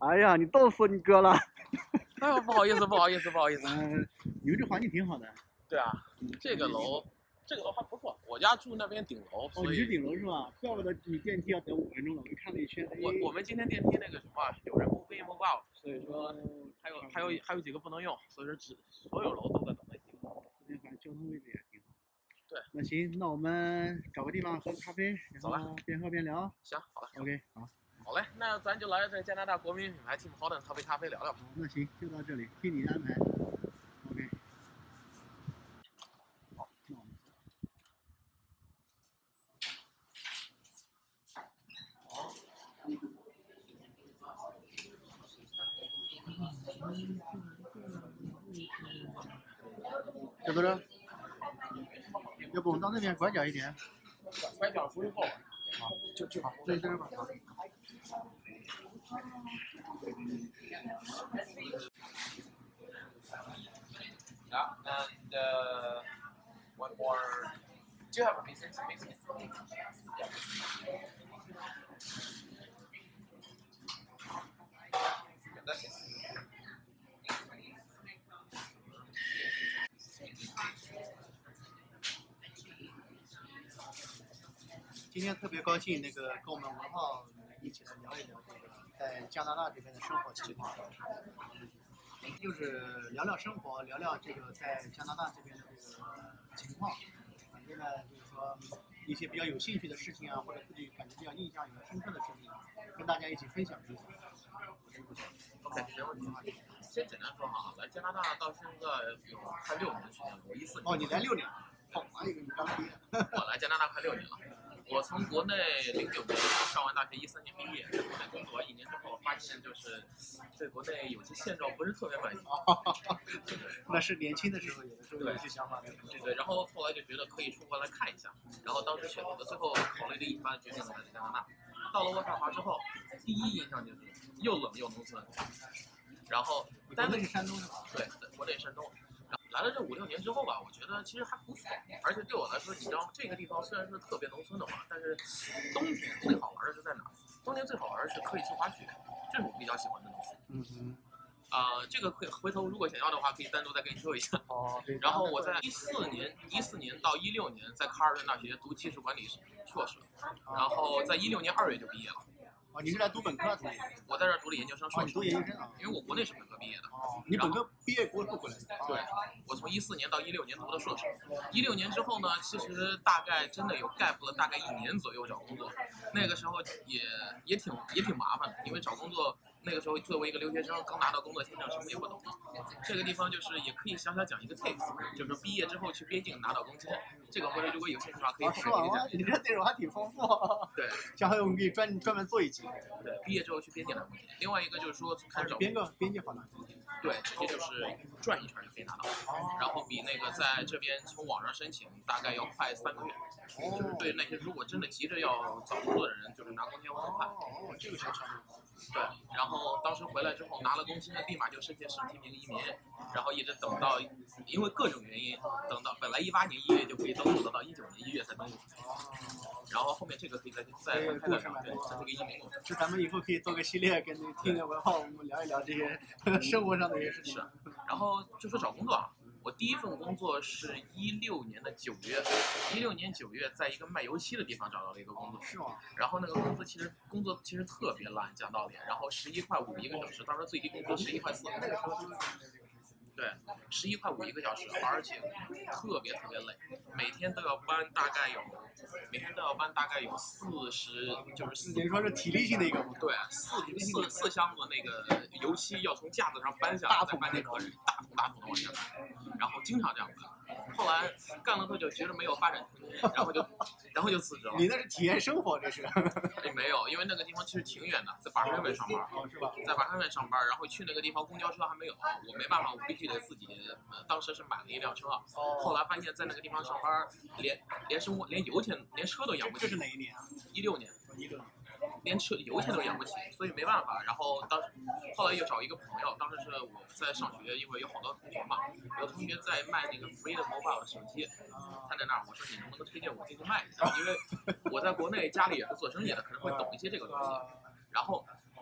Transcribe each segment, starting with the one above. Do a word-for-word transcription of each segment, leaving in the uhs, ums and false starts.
哎呀，你逗死你哥了！ 哎呦，不好意思，不好意思，不好意思。 嗯，你们这环境挺好的。 对啊，这个楼，这个楼还不错。我家住那边顶楼， 哦， 所以你是顶楼是吧？怪不得你电梯要等五分钟了，我看了一圈。 我我们今天电梯那个什么，有人不飞不挂，所以说还有还有还有几个不能用，所以说只所有楼都在等待机。 这边反正交通位置也挺好。 对， 那行，那我们找个地方喝咖啡，然后边喝边聊。 行，好的 ，OK， 好。 好嘞，那咱就来这加拿大国民品牌 Tim Hortons 喝杯咖啡聊聊吧。 那行，就到这里，听你的安排。OK。好，那我们。好。这不是？要不我们到那边拐角一点？ 拐角不是后。好，就就好， 这这吧。好。 Yeah, and uh, one more. Do you have a business? business? Yeah. That's it. 今天特别高兴，那个跟我们文浩一起来聊一聊这个在加拿大这边的生活情况，就是聊聊生活，聊聊这个在加拿大这边的这个情况。反正呢，就是说一些比较有兴趣的事情啊，或者自己感觉比较印象比较深刻的事情，跟大家一起分享分享。 OK， 没问题。先简单说哈，来加拿大到现在有快六年的时间了，我一四年。 哦，你来六年了。好，我以为你刚毕业。 我来加拿大快六年了。我从国内零九年上完大学，一三年毕业，在国内工作一年之后，发现就是对国内有些现状不是特别满意。 那是年轻的时候有的时候有一些想法的。 对对，然后后来就觉得可以出国来看一下，然后当时选择的最后考虑了一番，决定来加拿大。到了渥太华之后，第一印象就是又冷又农村。然后， 但那是山东是吧？ 对，国内山东。来了这五六年之后吧，我觉得其实还不错，而且对我来说，你知道这个地方虽然是特别农村的话，但是冬天最好玩的是在哪？冬天最好玩的是可以去滑雪，这是我比较喜欢的东西。 嗯哼。 啊、呃，这个可以回头如果想要的话，可以单独再跟你说一下。 哦，对。 然后我在一四年、一四年到一六年在卡尔顿大学读技术管理硕士，然后在一六年二月就毕业了。 哦，你是来读本科读的？ 我在这儿读了研究生，硕士。 哦，你读研究生啊？ 因为我国内是本科毕业的。 哦，你本科毕业国不回来？ 对，我从一四年到一六年读的硕士。一六年之后呢，其实大概真的有 gap 了大概一年左右找工作，那个时候也也挺也挺麻烦的，因为找工作那个时候作为一个留学生，刚拿到工作签证，什么也不懂。这个地方就是也可以小小讲一个 case， 就是毕业之后去边境拿到工签，这个回头如果有兴趣的话可以后面给你讲。 你这内容还挺丰富。 对， 下回我们可以专专门做一集。 对，毕业之后去边境拿工签。另外一个就是说开始找边个边界好拿工签。 对，直接就是转一圈就可以拿到，然后比那个在这边从网上申请大概要快三个月，就是对那些如果真的急着要找工作的人，就是拿工签会很快。 哦，这个是强。 对，然后当时回来之后拿了工签，立马就申请省提名移民，然后一直等到因为各种原因，等到本来一八年一月就可以登陆，等到一九年一月才登陆。然后后面这个可以再再再再聊，对，这是个移民故事。 就咱们以后可以做个系列，跟听着文浩我们聊一聊这些生活上的一些事情。 是，然后就说找工作啊，我第一份工作是一六年的九月，一六年九月在一个卖油漆的地方找到了一个工作。 是吗？ 然后那个工资其实工作其实特别烂，讲道理，然后十一块五一个小时，当时最低工资十一块四。 那个时候都是。 对，十一块五一个小时，而且特别特别累，每天都要搬大概有，每天都要搬大概有四十，就是四， 等于说是体力性的一个。 对，四四四箱子那个油漆要从架子上搬下来，再搬给客人，大桶大桶的往下搬，然后经常这样搬。后来干了多久，觉得没有发展空间，然后就，然后就辞职了。 你那是体验生活，这是？ 也没有，因为那个地方其实挺远的，在巴尔干上班。 哦，是吧？ 在巴尔干上班，然后去那个地方公交车还没有，我没办法，我必须得自己。呃，当时是买了一辆车，后来发现在那个地方上班，连连生活连油钱连车都养不起。 这是哪一年啊？ 一六年。 一六年。 连车油钱都养不起，所以没办法。然后当时后来又找一个朋友，当时是我在上学，因为有好多同学嘛，有同学在卖那个 Freedom Mobile 手机，他在那儿，我说你能不能推荐我进去卖一下？因为我在国内家里也是做生意的，可能会懂一些这个东西。然后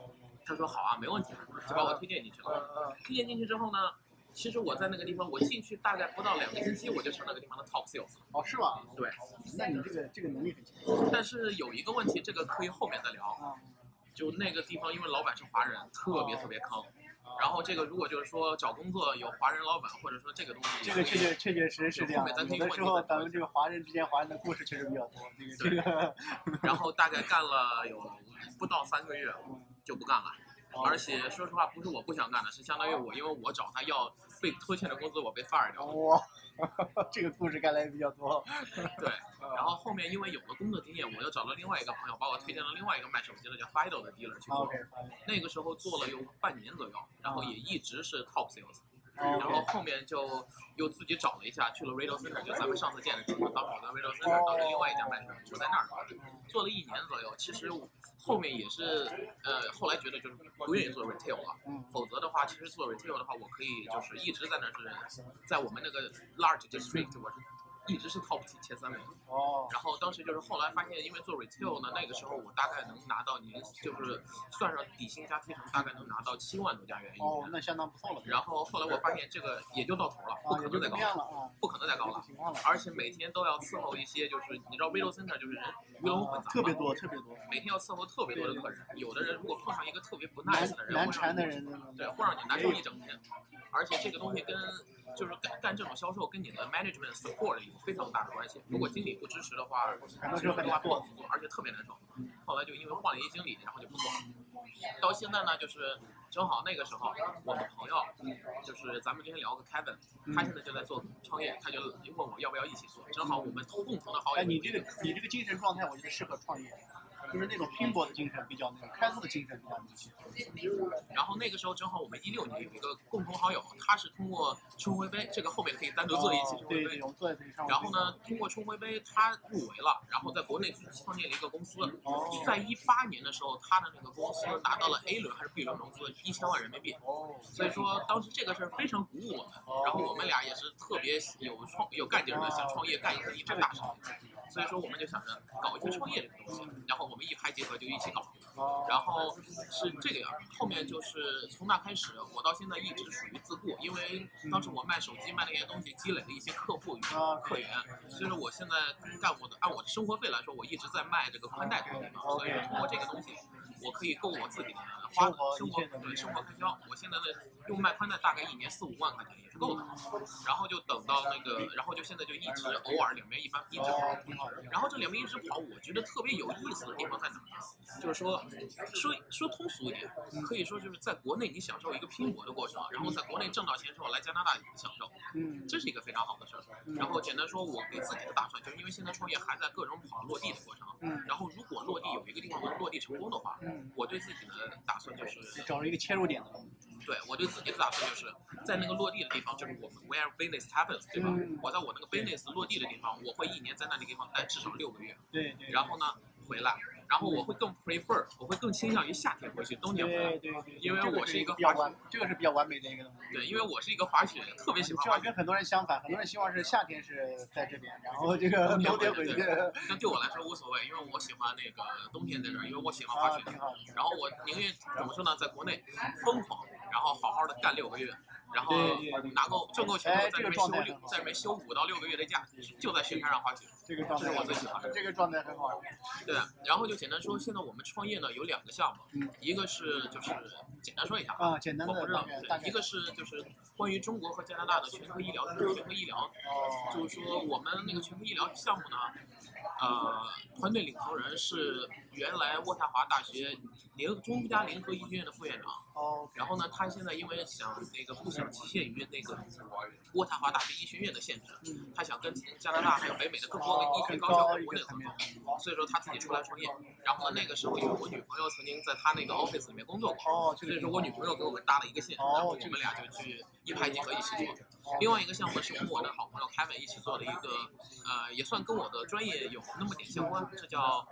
他说好啊，没问题，就把我推荐进去了。推荐进去之后呢，其实我在那个地方，我进去大概不到两个星期，我就成那个地方的 top sales。 哦，是吧？ 对。 那你这个这个能力很强。 但是有一个问题，这个可以后面再聊。就那个地方，因为老板是华人，特别特别坑。然后这个如果就是说找工作有华人老板，或者说这个东西， 这个确确确确实是这样。有的时候咱们这个华人之间华人的故事确实比较多。这个这个。 然后大概干了有不到三个月就不干了。而且说实话，不是我不想干的，是相当于我因为我找他要被拖欠的工资，我被 fire 掉了。 哇，这个故事看来也比较多。 对，然后后面因为有了工作经验，我又找了另外一个朋友，把我推荐了另外一个卖手机的叫 Fido 的 dealer 去做。 Okay, 那个时候做了有半年左右，然后也一直是 top sales。然后后面就又自己找了一下，去了 Radio Center， 就咱们上次见的地方，当时的 Radio Center 到了另外一家卖手机，就在那儿做了一年左右。其实后面也是，呃，后来觉得就是不愿意做 retail 了，否则的话，其实做 retail 的话，我可以就是一直在那是，在我们那个 large district， 我是一直是 top 前三名。 哦。 然后当时就是后来发现，因为做 retail 呢，那个时候我大概能拿到年，就是算上底薪加提成，大概能拿到七万多加元一年。 哦，那相当不错了。 然后后来我发现这个也就到头了，不可能再高了， 不可能再高了。而且每天都要伺候一些，就是你知道 Radio Center 就是人鱼龙混杂， 特别多，特别多。 每天要伺候特别多的客人，有的人如果碰上一个特别不 nice 的人， 难缠的人， 对，会让你难受一整天。而且这个东西跟就是干干这种销售跟你的 management support 有非常大的关系。如果经理不支持的话，其实很难做，而且特别难受。后来就因为换了一经理，然后就不做。到现在呢，就是正好那个时候，我们朋友就是咱们之前聊过 Kevin， 他现在就在做创业，他就问我要不要一起做。正好我们共同的好友。 哎，你这个你这个精神状态，我觉得适合创业。就是那种拼搏的精神比较那种，开拓的精神比较明显。 然后那个时候正好我们一六年有一个共同好友，他是通过春晖杯，这个后面可以单独做一期春晖杯。 对，我做在上。 然后呢，通过春晖杯他入围了，然后在国内创建了一个公司。哦。在一八年的时候，他的那个公司拿到了 A 轮还是 B 轮融资一千万人民币。哦。所以说当时这个事儿非常鼓舞我们，然后我们俩也是特别有创有干劲的，想创业干一个一番大事。所以说我们就想着搞一些创业这个东西，然后我们一拍即合就一起搞，然后是这个样。后面就是从那开始，我到现在一直属于自雇，因为当时我卖手机卖那些东西积累了一些客户与客源，所以说我现在干我的按我的生活费来说，我一直在卖这个宽带这个地方，所以说通过这个东西，我可以够我自己的花生活对生活开销。我现在的用卖宽带大概一年四五万块钱也是够的，然后就等到那个，然后就现在就一直偶尔两边一般一直跑。然后这两边一直跑，我觉得特别有意思的地方在哪儿？就是说，说说通俗一点，可以说就是在国内你享受一个拼搏的过程，然后在国内挣到钱之后来加拿大享受，嗯，这是一个非常好的事儿。然后简单说，我给自己的打算就是因为现在创业还在各种跑落地的过程，嗯，然后如果落地有一个地方能落地成功的话，嗯，我对自己的打算就是找一个切入点的。 对，我对自己的打算就是在那个落地的地方，就是我们 where business happens， 对吧？嗯、我在我那个 business 落地的地方，我会一年在那个地方待至少六个月。 对对。 然后呢，回来，然后我会更 prefer， 我会更倾向于夏天回去，冬天回来。 对对对。 因为我是一个滑雪，这个是比较完美的一个东西。 对，因为我是一个滑雪，特别喜欢滑雪。 跟很多人相反，很多人希望是夏天是在这边，然后这个冬天回去。 那对我来说无所谓，因为我喜欢那个冬天在这儿，因为我喜欢滑雪。 啊、 然后我宁愿怎么说呢，在国内疯狂。然后好好的干六个月，然后拿够挣够钱之后，在这边休六，在这边休五到六个月的假，就在雪山上滑雪。 这个状态是我最喜欢的。 这个状态很好。 对，然后就简单说，现在我们创业呢有两个项目，一个是就是简单说一下啊，简单的， 我不知道，一个是就是关于中国和加拿大的全科医疗，全科医疗，就是说我们那个全科医疗项目呢。呃，团队领头人是原来渥太华大学联中加联合医学院的副院长。哦。然后呢，他现在因为想那个不想局限于那个渥太华大学医学院的限制，嗯、他想跟加拿大还有北美的更多的医学高校和国内合作，所以说他自己出来创业。然后呢，那个时候因为我女朋友曾经在他那个 office 里面工作过，哦，所以说我女朋友给我们搭了一个线，然后我们俩就去一拍即合一起做。另外一个项目是跟我的好朋友 Kevin 一起做的一个，呃，也算跟我的专业有那么点相关，这叫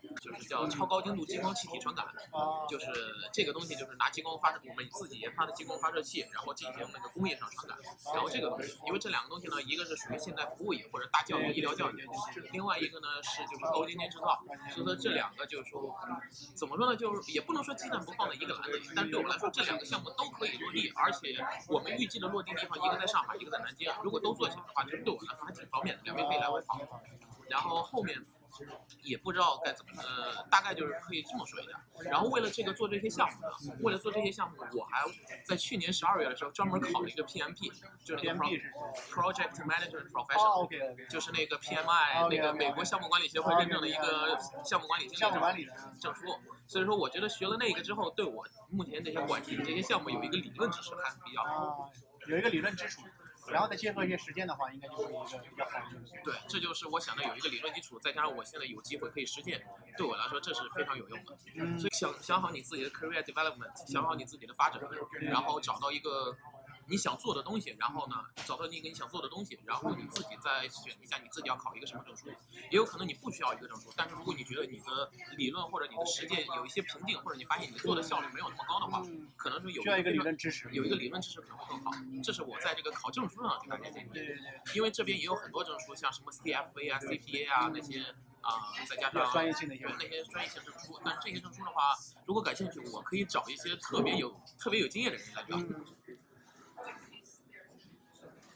就是叫超高精度激光气体传感， 啊， 就是这个东西就是拿激光发射，我们自己研发的激光发射器，然后进行那个工业上传感。然后这个东西，因为这两个东西呢，一个是属于现代服务业或者大教育、医疗教育，另外一个呢是就是高精尖制造。所以说这两个就是说，怎么说呢，就是也不能说鸡蛋不放在一个篮子里，但是对我们来说，这两个项目都可以落地，而且我们预计的落地地方一个在上海，一个在南京。如果都做起来的话，其实对我来说还挺方便的，两边可以来回跑。然后后面也不知道该怎么，呃，大概就是可以这么说一下。然后为了这个做这些项目呢，为了做这些项目，我还在去年十二月的时候专门考了一个 P M P， 就是那个 Project Manager Professional， OK OK， 就是那个 P M I 那个美国项目管理协会认证的一个项目管理经理项目管理的证书。所以说，我觉得学了那个之后，对我目前这些管理这些项目有一个理论知识还是比较好。 啊，有一个理论基础。然后再结合一些实践的话，应该就是一个比较好的。 对，这就是我想的有一个理论基础，再加上我现在有机会可以实践，对我来说这是非常有用的。 嗯， 所以想想好你自己的 career development， 想好你自己的发展，然后找到一个你想做的东西，然后呢找到那个你想做的东西，然后你自己再选一下你自己要考一个什么证书。也有可能你不需要一个证书，但是如果你觉得你的理论或者你的实践有一些瓶颈，或者你发现你做的效率没有那么高的话，可能是有需要一个理论知识， 有一个理论知识可能会更好。这是我在这个考证书上给大家建议。 对对对， 因为这边也有很多证书，像什么 C F A 啊、C P A 啊那些啊、呃，再加上专业性的一些那些专业性证书。但这些证书的话，如果感兴趣，我可以找一些特别有特别有经验的人来教。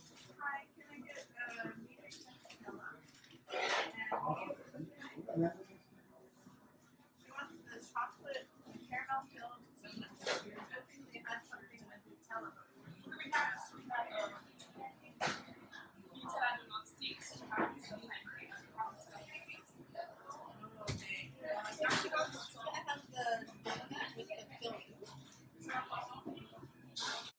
嗯